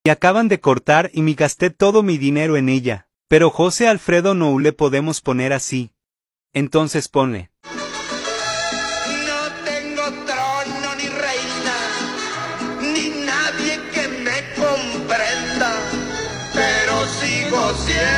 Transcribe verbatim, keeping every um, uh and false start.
Y acaban de cortar y me gasté todo mi dinero en ella. Pero José Alfredo no le podemos poner así. Entonces ponle. No tengo trono ni reina, ni nadie que me comprenda, pero sigo siendo